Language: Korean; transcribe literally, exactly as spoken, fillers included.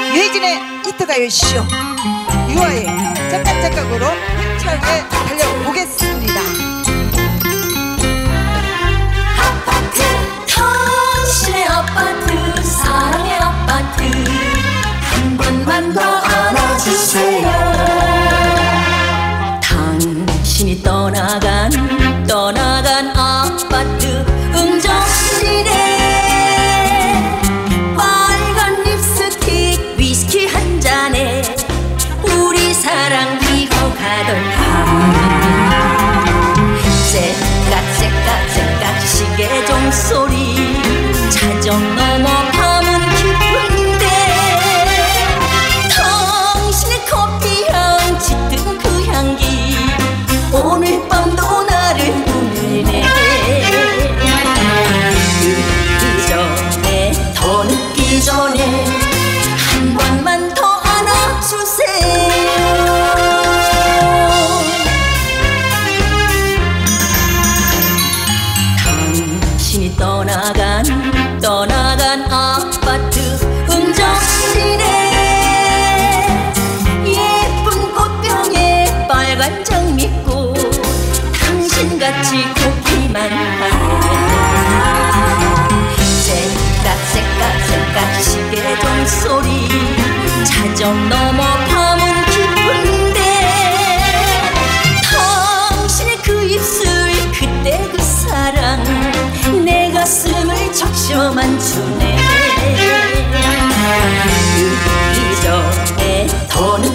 예진의 히트가요 쇼 유아의 짝짝짝짝으로 힘차게 달려보겠습니다. 아파트, 당신의 아파트, 사랑의 아파트, 한 번만 더 안아주세요. 당신이 떠나간 떠나간 아파트 음정실에 빨간 립스틱 위스키 한 잔에 우리 사랑 익어가던 밤, 째깍째깍째깍 시계 종소리, 자정 넘어 밤은 깊은데 당신의 커피향 짙은 그 향기 오늘 밤도 나를 울리네. 늦기 전에 더 늦기 전에 한 번만 더 안아주세요. 당신이 떠나간 떠나간 아파트 음정실에 예쁜 꽃병에 빨간 장미꽃 당신같이 곱기만 하네. 째깍째깍째깍 시계 종소리, 자정 넘어 밤은 깊은데 당신의 그 입술 그때 그 사랑 내 가슴을 적셔만 주네. 늦기 전에 더